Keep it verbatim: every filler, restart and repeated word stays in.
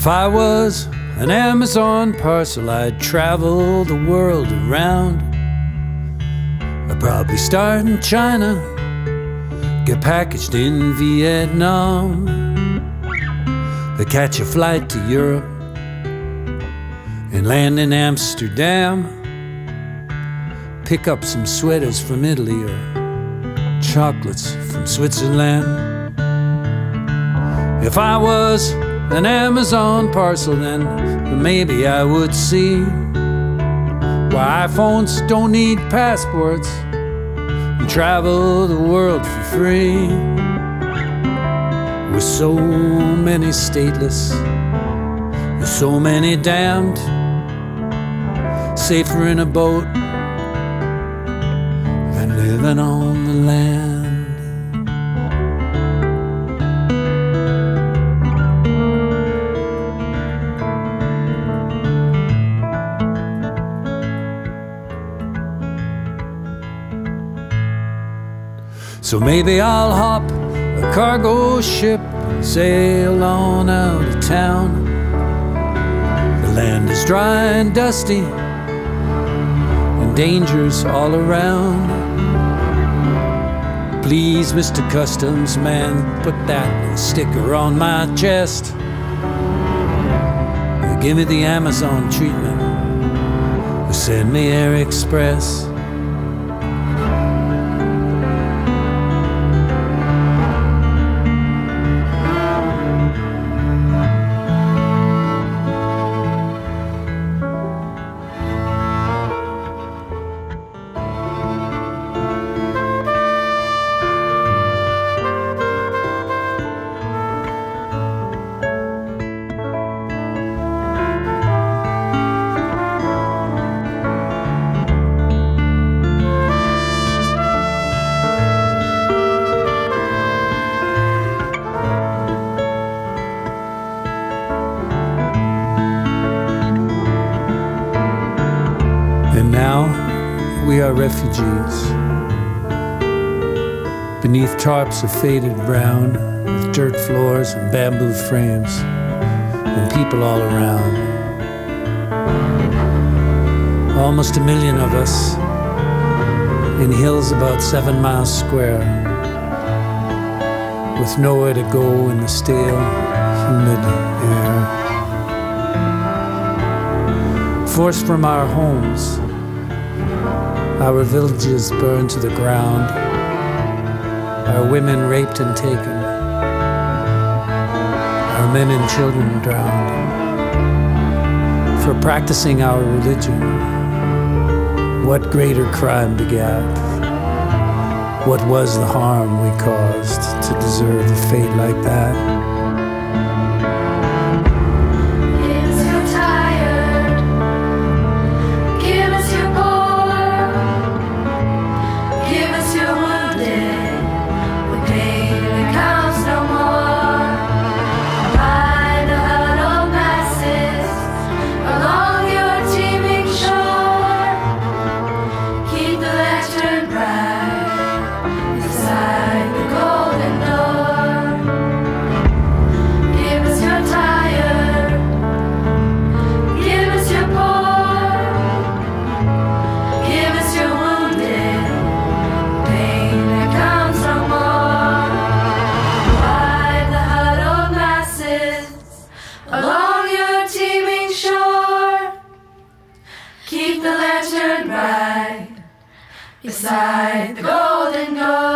If I was an Amazon parcel, I'd travel the world around. I'd probably start in China, get packaged in Vietnam, I'd catch a flight to Europe and land in Amsterdam, pick up some sweaters from Italy or chocolates from Switzerland. If I was an Amazon parcel, then maybe I would see why iPhones don't need passports and travel the world for free. With so many stateless, with so many damned, safer in a boat than living on the land. So maybe I'll hop a cargo ship and sail on out of town. The land is dry and dusty and dangers all around. Please, Mister Customs Man, put that sticker on my chest. Give me the Amazon treatment or send me Air Express. And now we are refugees beneath tarps of faded brown, with dirt floors and bamboo frames and people all around. Almost a million of us in hills about seven miles square, with nowhere to go in the stale, humid air. Forced from our homes, our villages burned to the ground, our women raped and taken, our men and children drowned. For practicing our religion, what greater crime begat? What was the harm we caused to deserve a fate like that? Beside the golden door.